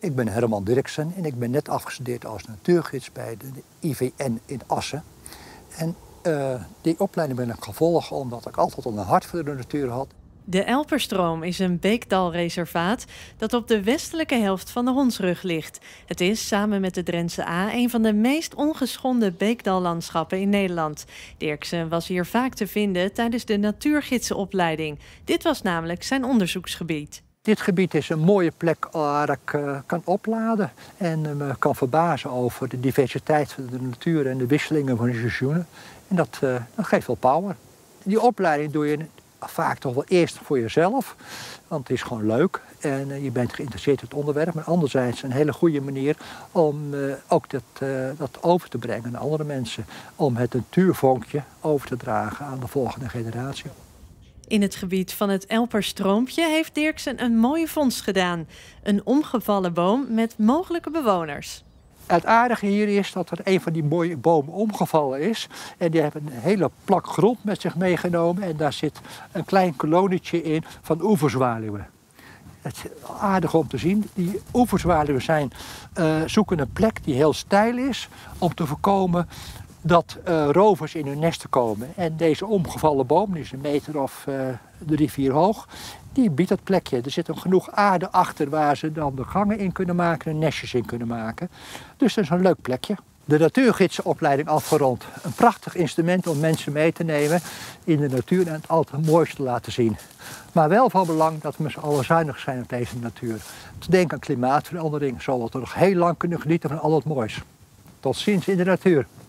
Ik ben Herman Dirksen en ik ben net afgestudeerd als natuurgids bij de IVN in Assen. En die opleiding ben ik gevolgd omdat ik altijd al een hart voor de natuur had. De Elperstroom is een beekdalreservaat dat op de westelijke helft van de Hondsrug ligt. Het is, samen met de Drentse Aa, een van de meest ongeschonden beekdallandschappen in Nederland. Dirksen was hier vaak te vinden tijdens de natuurgidsenopleiding. Dit was namelijk zijn onderzoeksgebied. Dit gebied is een mooie plek waar ik kan opladen en me kan verbazen over de diversiteit van de natuur en de wisselingen van de seizoenen. En dat geeft wel power. Die opleiding doe je vaak toch wel eerst voor jezelf, want het is gewoon leuk en je bent geïnteresseerd in het onderwerp. Maar anderzijds een hele goede manier om ook dat over te brengen aan andere mensen. Om het natuurvonkje over te dragen aan de volgende generatie. In het gebied van het Elperstroompje heeft Dirksen een mooie vondst gedaan. Een omgevallen boom met mogelijke bewoners. Het aardige hier is dat er een van die mooie bomen omgevallen is. En die hebben een hele plak grond met zich meegenomen. En daar zit een klein kolonietje in van oeverzwaluwen. Het is aardig om te zien. Die oeverzwaluwen zoeken een plek die heel steil is om te voorkomen dat rovers in hun nesten komen. En deze omgevallen boom, die is 1 meter of 3, 4 hoog, die biedt dat plekje. Er zit genoeg aarde achter waar ze dan de gangen in kunnen maken en nestjes in kunnen maken. Dus dat is een leuk plekje. De natuurgidsenopleiding afgerond. Een prachtig instrument om mensen mee te nemen in de natuur en het altijd mooiste te laten zien. Maar wel van belang dat we met z'n allen zuinig zijn op deze natuur. Te denken aan klimaatverandering, zodat we nog heel lang kunnen genieten van al het moois. Tot ziens in de natuur.